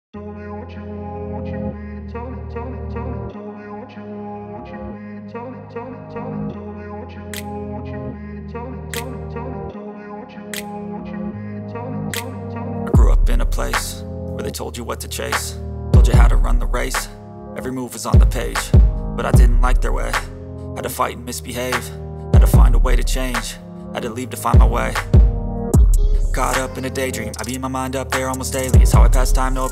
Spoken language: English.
Tell me what you want, what you need. Tell me, tell me, tell me. Tell me what you want, what you need. Tell me, tell me, tell me. Tell me what you want, what you need. Tell me, tell me, tell me. Tell me what you want, what you need. Tell me, tell me, tell me. I grew up in a place where they told you what to chase, told you how to run the race. Every move was on the page, but I didn't like their way. Had to fight and misbehave, had to find a way to change, had to leave to find my way. Caught up in a daydream, I beat my mind up there almost daily. It's how I pass time, no